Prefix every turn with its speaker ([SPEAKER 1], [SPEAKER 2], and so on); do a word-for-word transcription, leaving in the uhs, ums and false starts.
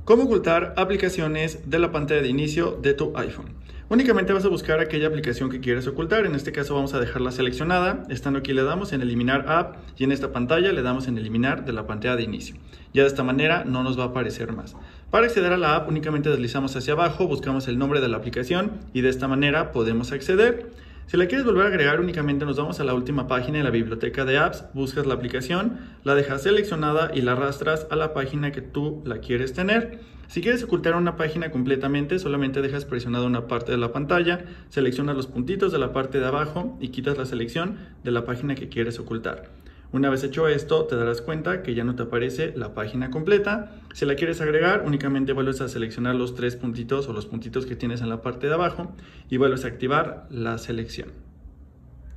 [SPEAKER 1] ¿Cómo ocultar aplicaciones de la pantalla de inicio de tu iPhone? Únicamente vas a buscar aquella aplicación que quieres ocultar. En este caso vamos a dejarla seleccionada. Estando aquí le damos en eliminar app y en esta pantalla le damos en eliminar de la pantalla de inicio. Ya de esta manera no nos va a aparecer más. Para acceder a la app únicamente deslizamos hacia abajo, buscamos el nombre de la aplicación y de esta manera podemos acceder. Si la quieres volver a agregar, únicamente nos vamos a la última página de la biblioteca de apps, buscas la aplicación, la dejas seleccionada y la arrastras a la página que tú la quieres tener. Si quieres ocultar una página completamente, solamente dejas presionada una parte de la pantalla, seleccionas los puntitos de la parte de abajo y quitas la selección de la página que quieres ocultar. Una vez hecho esto, te darás cuenta que ya no te aparece la página completa. Si la quieres agregar, únicamente vuelves a seleccionar los tres puntitos o los puntitos que tienes en la parte de abajo y vuelves a activar la selección.